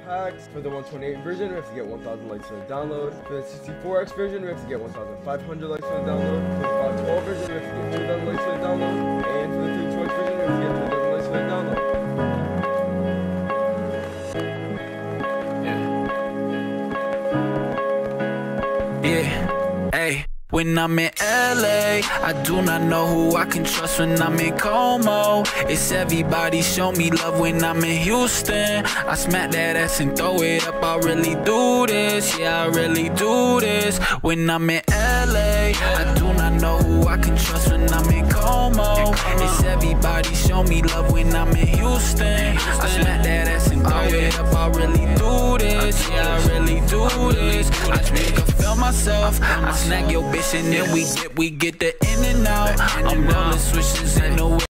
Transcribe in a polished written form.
packs. For the 128 version, we have to get 1,000 likes for the download. For the 64X version, we have to get 1,500 likes for the download. For the 512 version, we have to get 3,000 likes for the download. And for the 32X version, we have to get 2,000 likes for the download. Yeah, hey. When I'm in LA, I do not know who I can trust when I'm in Como. It's everybody show me love when I'm in Houston. I smack that ass and throw it up, I really do this. Yeah, I really do this. When I'm in LA, I do not know who I can trust when I'm in Como. It's everybody show me love when I'm in Houston. I smack that ass and throw it up, I really do this. Yeah, I really do this. I think I feel myself, I snag your bitch and then we get the in and out. I'm rolling switches in the way.